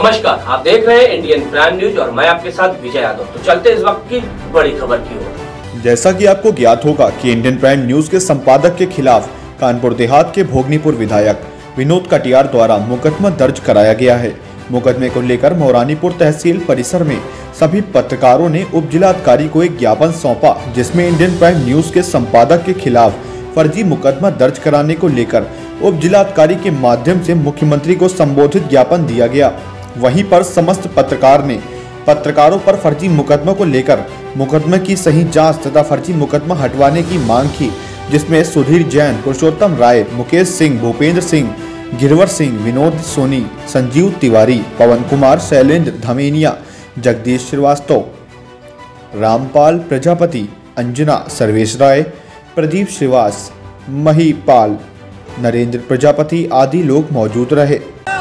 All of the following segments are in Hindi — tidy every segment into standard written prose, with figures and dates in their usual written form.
नमस्कार, आप देख रहे हैं इंडियन प्राइम न्यूज और मैं आपके साथ विजय यादव। तो चलते इस वक्त की बड़ी खबर की ओर। जैसा कि आपको ज्ञात होगा कि इंडियन प्राइम न्यूज के संपादक के खिलाफ कानपुर देहात के भोगनीपुर विधायक विनोद कटियार द्वारा मुकदमा दर्ज कराया गया है। मुकदमे को लेकर मौरानीपुर तहसील परिसर में सभी पत्रकारों ने उप जिलाधिकारी को एक ज्ञापन सौंपा, जिसमें इंडियन प्राइम न्यूज के संपादक के खिलाफ फर्जी मुकदमा दर्ज कराने को लेकर उप जिलाधिकारी के माध्यम से मुख्यमंत्री को संबोधित ज्ञापन दिया गया। वहीं पर समस्त पत्रकार ने पत्रकारों पर फर्जी मुकदमे को लेकर मुकदमे की सही जांच तथा फर्जी मुकदमा हटवाने की मांग की, जिसमें सुधीर जैन, पुरुषोत्तम राय, मुकेश सिंह, भूपेंद्र सिंह, गिरवर सिंह, विनोद सोनी, संजीव तिवारी, पवन कुमार, शैलेंद्र धमेनिया, जगदीश श्रीवास्तव, रामपाल प्रजापति, अंजना सर्वेश राय, प्रदीप श्रीवास, महीपाल, नरेंद्र प्रजापति आदि लोग मौजूद रहे।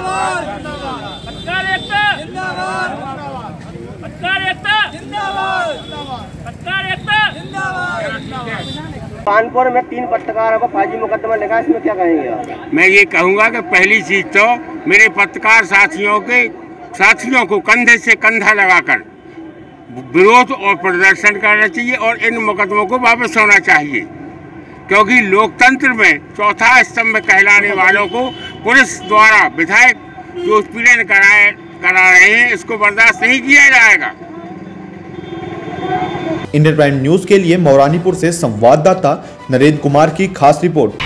कानपुर में 3 पत्रकारों को फर्जी मुकदमा लिखा, इसमें क्या कहेंगे आप? मैं ये कहूँगा कि पहली चीज तो मेरे पत्रकार साथियों को कंधे से कंधा लगाकर विरोध और प्रदर्शन करना चाहिए और इन मुकदमों को वापस होना चाहिए, क्योंकि लोकतंत्र में चौथा स्तंभ कहलाने वालों को पुलिस द्वारा विधायक जो उत्पीड़न करा रहे हैं, इसको बर्दाश्त नहीं किया जाएगा। इंडियन प्राइम न्यूज के लिए मौरानीपुर से संवाददाता नरेंद्र कुमार की खास रिपोर्ट।